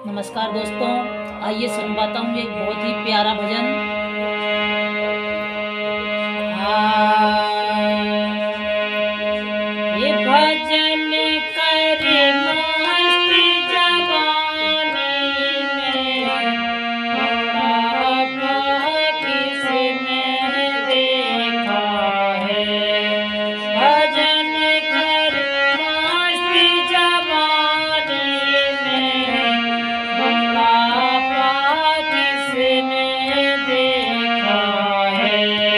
नमस्कार दोस्तों, आइए सुनवाता हूँ एक बहुत ही प्यारा भजन। ये भजन करे मस्ती जवानी में, बुढ़ापा किसने देखा है। भजन करे मस्ती जवानी में, बुढ़ापा किसने देखा है।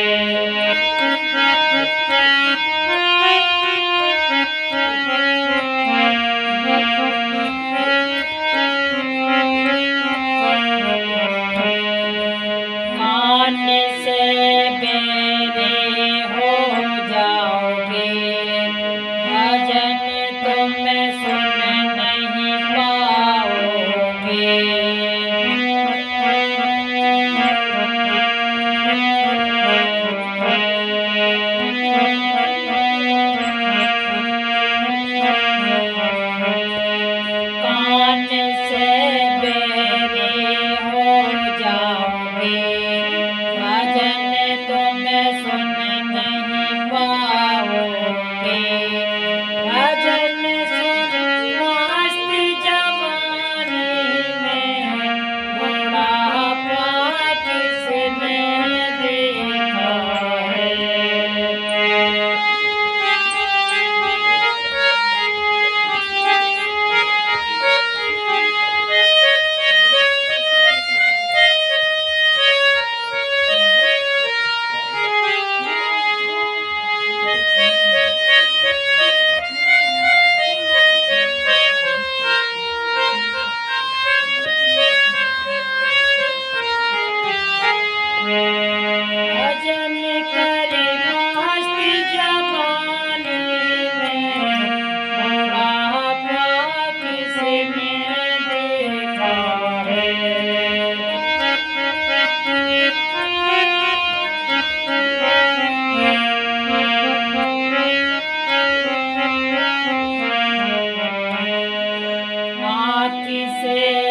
मान से बेरे हो जाओगे, भजन तुम सुन नहीं पाओगे। कान से बेरे हो जाओगे, भजन तुम सुन नहीं पाओगे। भजन सुन मस्ती जवानी में, बुढ़ापा किसने देखा है। भजन करे मस्ती जवानी में, बुढ़ापा किसने देखा है। आँख से